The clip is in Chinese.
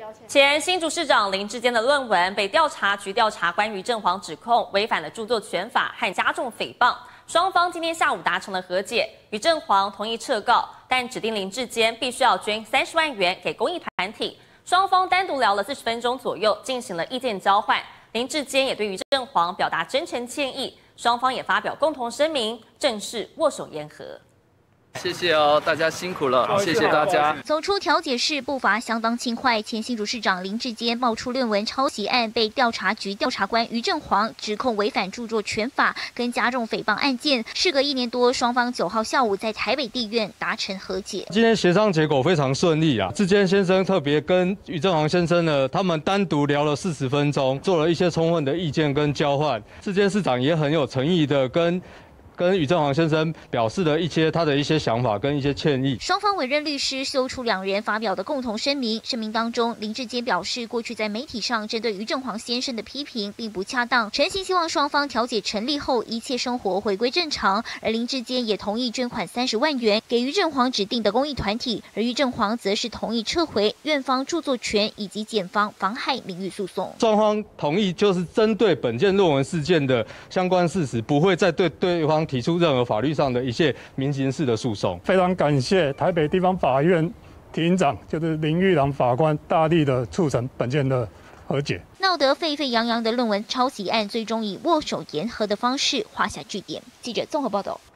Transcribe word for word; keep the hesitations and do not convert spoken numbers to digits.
前新竹市长林志坚的论文被调查局调查官于正煌指控违反了著作权法和加重诽谤，双方今天下午达成了和解，于正煌同意撤告，但指定林志坚必须要捐三十万元给公益团体。双方单独聊了四十分钟左右，进行了意见交换。林志坚也对于正煌表达真诚歉意，双方也发表共同声明，正式握手言和。 谢谢哦，大家辛苦了，谢谢大家。 走出调解室步伐相当轻快，前新竹市长林志坚冒出论文抄袭案，被调查局调查官于正煌指控违反著作权法跟加重诽谤案件。事隔一年多，双方九号下午在台北地院达成和解。 今天协商结果非常顺利啊！志坚先生特别跟于正煌先生呢，他们单独聊了四十分钟，做了一些充分的意见跟交换。志坚市长也很有诚意的跟。 跟于正煌先生表示了一些他的一些想法跟一些歉意。 双方委任律师修出两人发表的共同声明。声明当中，林志坚表示，过去在媒体上针对于正煌先生的批评并不恰当，诚心希望双方调解成立后，一切生活回归正常。而林志坚也同意捐款三十万元给于正煌指定的公益团体，而于正煌则是同意撤回院方著作权以及检方妨害名誉诉讼。 双方同意就是针对本件论文事件的相关事实，不会再对对方 提出任何法律上的一些民刑事的诉讼。 非常感谢台北地方法院庭长，就是林玉郎法官大力的促成本件的和解。 闹得沸沸扬扬的论文抄袭案，最终以握手言和的方式画下句点。记者综合报道。